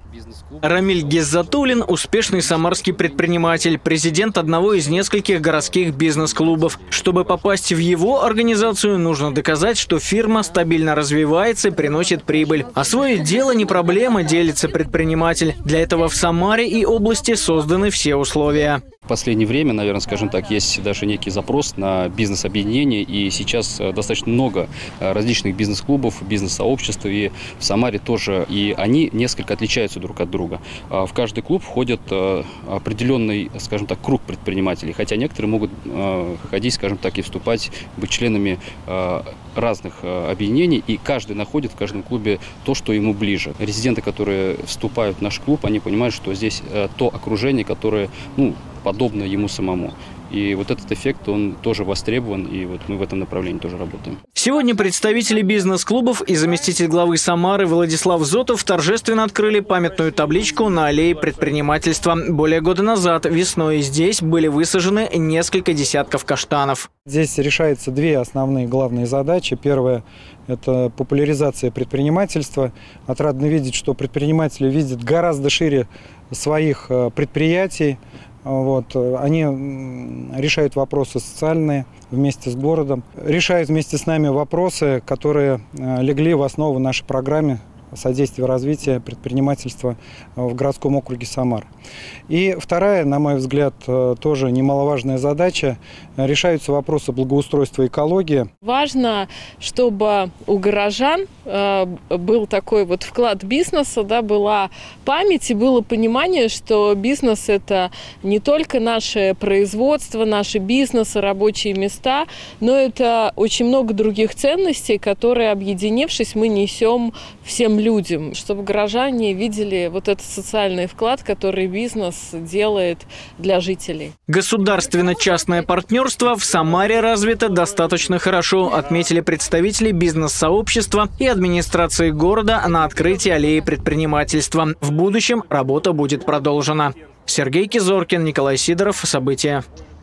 Рамиль Гиззатуллин – успешный самарский предприниматель, президент одного из нескольких городских бизнес-клубов. Чтобы попасть в его организацию, нужно доказать, что фирма стабильно развивается и приносит прибыль. Освоить дело не проблема, делится предприниматель. Для этого в Самаре и области созданы все условия. В последнее время, наверное, скажем так, есть даже некий запрос на бизнес-объединение, и сейчас достаточно много различных бизнес-клубов, бизнес-сообществ, и в Самаре тоже, и они несколько отличаются друг от друга. В каждый клуб входит определенный, скажем так, круг предпринимателей, хотя некоторые могут ходить, скажем так, и вступать, быть членами разных объединений, и каждый находит в каждом клубе то, что ему ближе. Резиденты, которые вступают в наш клуб, они понимают, что здесь то окружение, которое, подобно ему самому. И вот этот эффект, он тоже востребован, и вот мы в этом направлении тоже работаем. Сегодня представители бизнес-клубов и заместитель главы Самары Владислав Зотов торжественно открыли памятную табличку на аллее предпринимательства. Более года назад весной здесь были высажены несколько десятков каштанов. Здесь решаются две основные главные задачи. Первая – это популяризация предпринимательства. Отрадно видеть, что предприниматели видят гораздо шире своих предприятий. Они решают вопросы социальные вместе с городом, решают вместе с нами вопросы, которые легли в основу нашей программы содействия развития предпринимательства в городском округе Самар. И вторая, на мой взгляд, тоже немаловажная задача – решаются вопросы благоустройства и экологии. Важно, чтобы у горожан был такой вот вклад бизнеса, была память и было понимание, что бизнес – это не только наше производство, наши бизнесы, рабочие места, но это очень много других ценностей, которые, объединившись, мы несем всем людям, чтобы горожане видели вот этот социальный вклад, который бизнес делает для жителей. Государственно-частное партнерство в Самаре развито достаточно хорошо, отметили представители бизнес-сообщества и администрации города на открытии аллеи предпринимательства. В будущем работа будет продолжена. Сергей Кизоркин, Николай Сидоров. События.